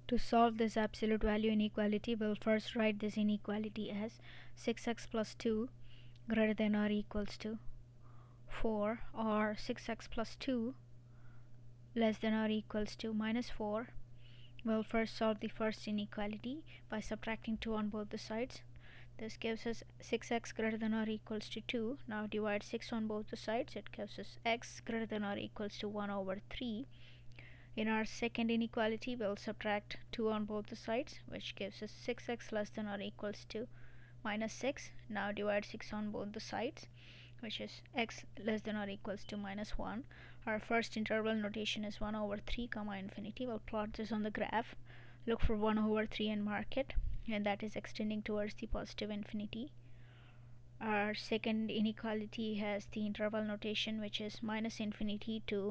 To solve this absolute value inequality, we'll first write this inequality as 6x plus 2 greater than or equals to 4, or 6x plus 2 less than or equals to minus 4. We'll first solve the first inequality by subtracting 2 on both the sides. This gives us 6x greater than or equals to 2. Now divide 6 on both the sides. It gives us x greater than or equals to 1 over 3. In our second inequality, we'll subtract 2 on both the sides, which gives us 6x less than or equals to minus 6. Now divide 6 on both the sides, which is x less than or equals to minus 1. Our first interval notation is 1 over 3 comma infinity. We'll plot this on the graph. Look for 1 over 3 and mark it, and that is extending towards the positive infinity. Our second inequality has the interval notation, which is minus infinity to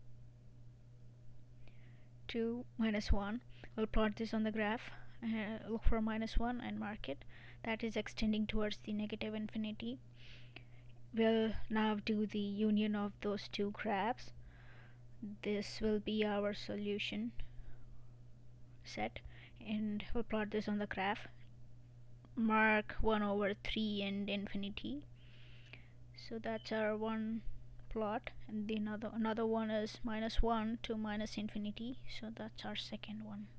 minus 1. We'll plot this on the graph. Look for minus 1 and mark it. That is extending towards the negative infinity. We'll now do the union of those two graphs. This will be our solution set, and we'll plot this on the graph. Mark 1 over 3 and infinity. So that's our one plot, and the another one is minus 1 to minus infinity, so that's our second one.